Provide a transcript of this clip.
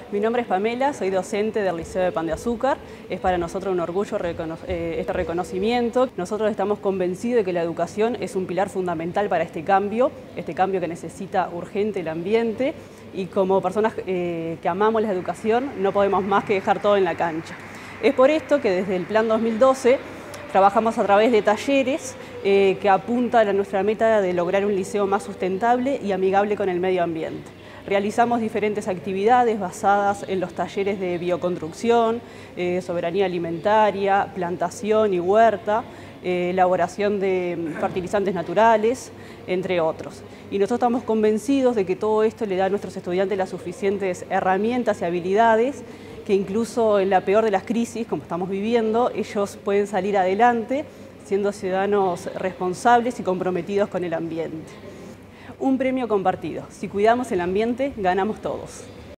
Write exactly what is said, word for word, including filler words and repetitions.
Mi nombre es Pamela, soy docente del Liceo de Pan de Azúcar. Es para nosotros un orgullo recono eh, este reconocimiento. Nosotros estamos convencidos de que la educación es un pilar fundamental para este cambio, este cambio que necesita urgente el ambiente, y como personas eh, que amamos la educación no podemos más que dejar todo en la cancha. Es por esto que desde el Plan dos mil doce trabajamos a través de talleres eh, que apuntan a nuestra meta de lograr un liceo más sustentable y amigable con el medio ambiente. Realizamos diferentes actividades basadas en los talleres de bioconstrucción, eh, soberanía alimentaria, plantación y huerta, eh, elaboración de fertilizantes naturales, entre otros. Y nosotros estamos convencidos de que todo esto le da a nuestros estudiantes las suficientes herramientas y habilidades que incluso en la peor de las crisis, como estamos viviendo, ellos pueden salir adelante siendo ciudadanos responsables y comprometidos con el ambiente. Un premio compartido. Si cuidamos el ambiente, ganamos todos.